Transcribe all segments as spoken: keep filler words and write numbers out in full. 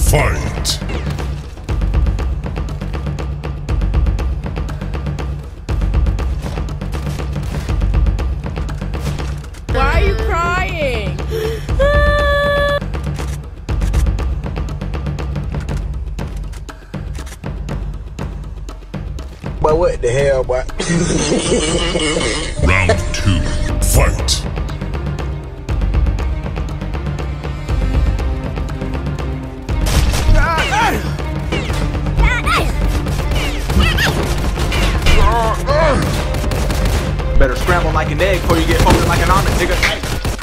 Fight! Why are you crying? But what the hell, boy? Round two. Fight! Better scramble like an egg before you get folded like an omelet, nigga.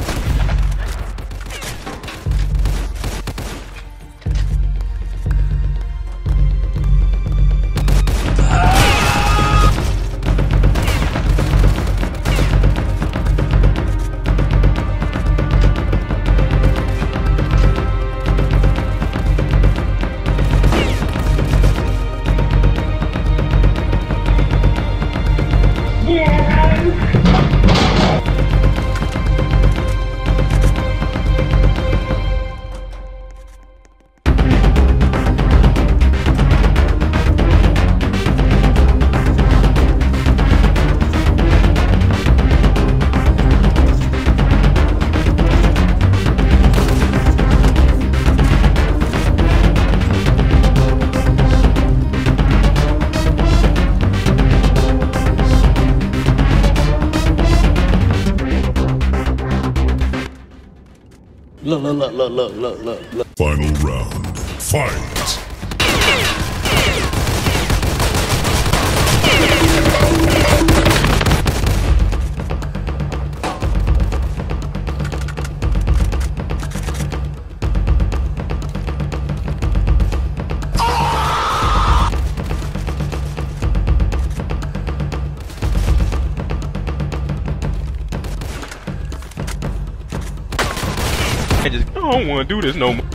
Look, look, look, look, look, look, look, look. Final round. Fight! I just I don't want to do this no more.